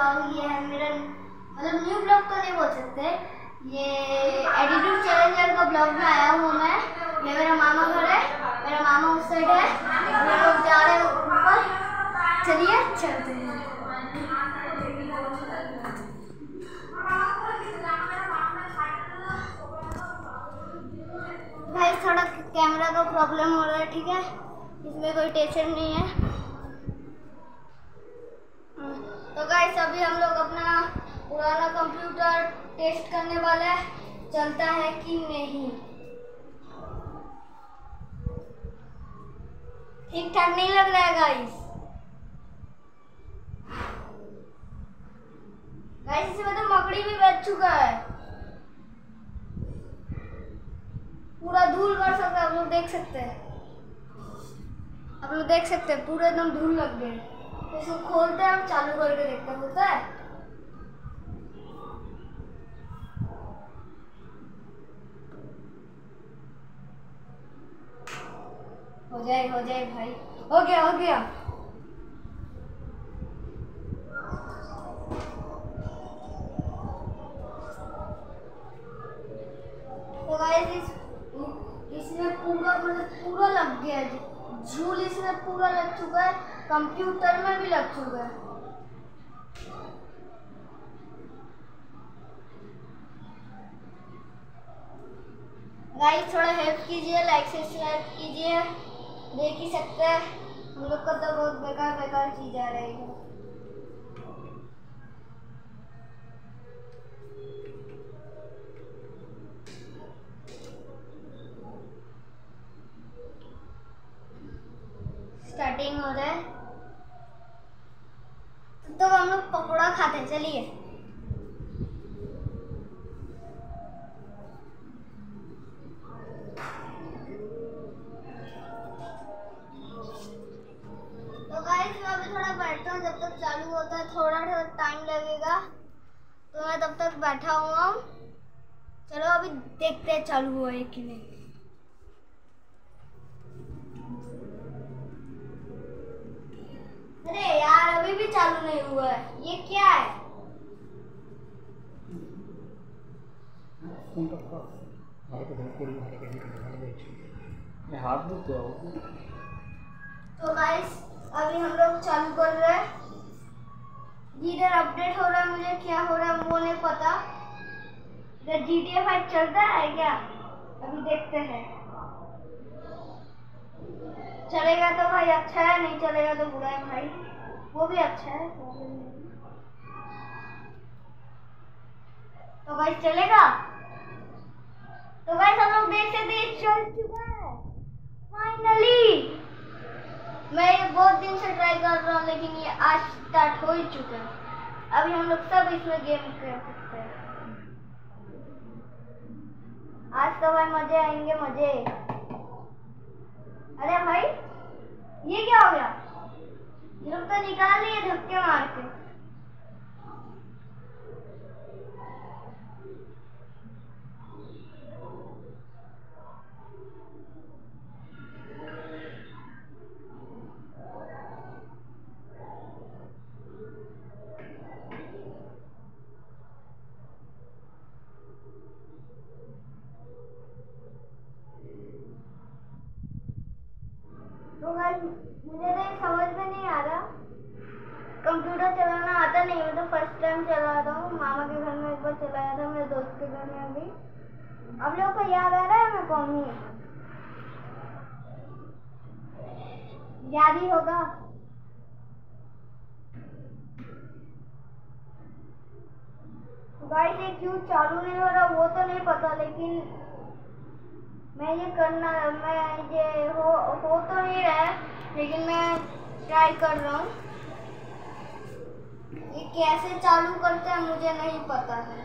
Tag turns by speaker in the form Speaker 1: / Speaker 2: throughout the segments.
Speaker 1: ये है मेरा मतलब न्यू ब्लॉग तो नहीं बोल सकते, ये एटीट्यूड चैलेंजर का ब्लॉग में आया हूँ मैं। ये मेरा मामा घर है, मेरा मामा उस साइड है, हम लोग जा रहे हैं ऊपर। चलिए चलते हैं। भाई थोड़ा कैमरा का प्रॉब्लम हो रहा है, ठीक है, इसमें कोई टेंशन नहीं है। तो गाइस अभी हम लोग अपना पुराना कंप्यूटर टेस्ट करने वाले हैं, चलता है कि नहीं। ठीक ठाक नहीं लग रहा है गाइस। गाइस इसमें तो मकड़ी भी बैठ चुका है, पूरा धूल कर सकता है, आप लोग देख सकते हैं, आप लोग देख सकते हैं पूरा एकदम धूल लग गए। तो इसको खोलते हैं और चालू करके देखते हैं होता है। हो जाए भाई, हो गया। तो गाइस इसमें पूरा लग गया, झूल इसमें पूरा लग चुका है, कंप्यूटर में भी लग चुका है। गाइस थोड़ा हेल्प कीजिए, लाइक सब्सक्राइब कीजिए, देख ही सकते हैं हम लोग का तो बहुत बेकार चीज आ रही है। स्टार्टिंग हो रहा है तो हम लोग पकौड़ा खाते हैं, चलिए। तो गाइस मैं अभी थोड़ा बैठता हूँ, जब तक चालू होता है थोड़ा टाइम लगेगा, तो मैं तब तक बैठा हुआ हूँ। चलो अभी देखते हैं चालू हुआ है कि नहीं। अरे यार अभी भी चालू नहीं हुआ है, ये क्या है? तो गाइस अभी हम लोग चालू कर रहे हैं, इधर अपडेट हो रहा है, मुझे क्या हो रहा है वो नहीं पता। इधर GTA 5 चलता है क्या, अभी देखते हैं। चलेगा तो भाई अच्छा है, नहीं चलेगा तो बुरा है भाई, वो भी अच्छा है। तो भाई चलेगा, तो भाई हम लोग देख सकते हैं चल चुका है फाइनली। मैं ये बहुत दिन से ट्राई कर रहा हूँ, लेकिन ये आज स्टार्ट हो ही चुका है। अभी हम लोग सब इसमें गेम कर सकते हैं। आज तो भाई मजे आएंगे, मजे। अरे भाई ये क्या हो गया, ये लोग तो निकाल लिए धक्के मार के। तो भाई मुझे तो समझ में नहीं आ रहा, कंप्यूटर चलाना आता नहीं, मैं तो फर्स्ट टाइम चला रहा हूँ। मामा के घर में एक बार चलाया था, मेरे दोस्त के घर में भी। आप लोगों को याद आ रहा है मैं कौन हूँ? याद ही होगा। गाइस ये क्यों चालू नहीं हो रहा वो तो नहीं पता, लेकिन मैं ये हो तो नहीं रहा है, लेकिन मैं ट्राई कर रहा हूँ। ये कैसे चालू करते हैं मुझे नहीं पता है,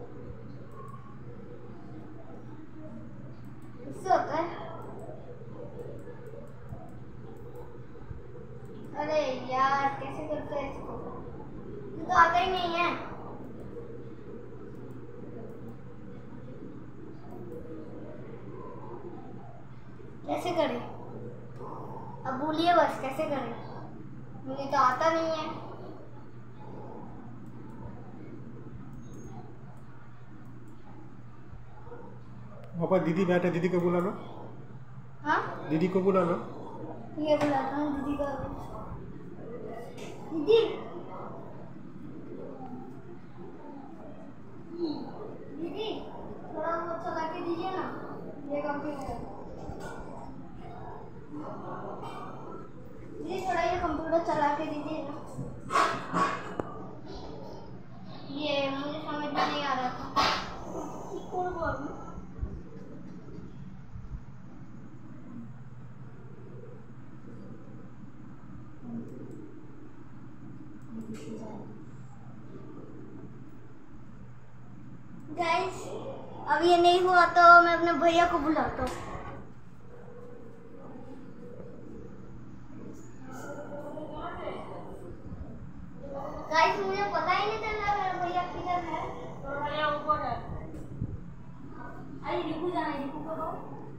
Speaker 1: इससे होता है। अरे यार कैसे करते हैं इसको, ये तो आता ही नहीं है। कैसे करें, अब बोलिए बस कैसे करें, मुझे तो आता नहीं है।
Speaker 2: पापा दीदी बैठे, दीदी को बुला लो।
Speaker 1: हाँ
Speaker 2: दीदी को बुला लो।
Speaker 1: ये बुलाता हूँ दीदी को। दीदी दीदी थोड़ा वो चला के दीजिए ना ये कंप्यूटर। दीदी थोड़ा ये कंप्यूटर चला के दीजिए ना। ये मुझे समझ में नहीं आ रहा था। गाइस अब ये नहीं हुआ तो मैं अपने भैया को बुलाता हूँ। गाइस मुझे पता ही नहीं चल रहा मेरा भैया किधर है। तो भैया ऊपर है। अरे रिकू जाना है, रिकू को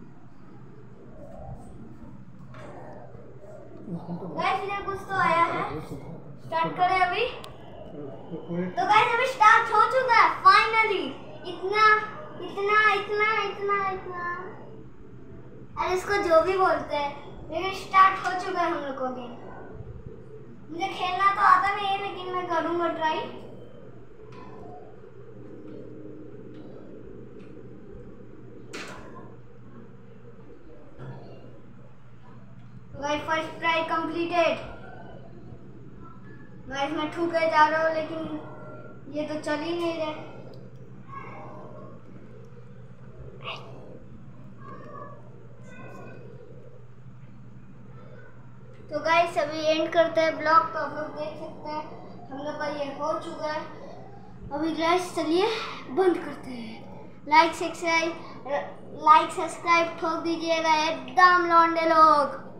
Speaker 1: गाइस इधर कुछ तो आया है। स्टार्ट करें अभी। तो गाइस अभी स्टार्ट हो चुका है फाइनली। इतना इतना इतना इतना इतना अरे इसको जो भी बोलते हैं, लेकिन स्टार्ट हो चुका है हम लोग को गेम। मुझे खेलना तो आता नहीं है लेकिन मैं करूंगा try. Guys first try completed. Guys मैं ठुके जा रहा हूँ लेकिन ये तो चल ही नहीं रहे। तो गाइस अभी एंड करते हैं ब्लॉग। तो आप लोग देख सकते हैं हम लोग का ये हो चुका है। अभी गाइस चलिए बंद करते हैं। लाइक सब्सक्राइब ठोक दीजिएगा एकदम लौंडे लोग।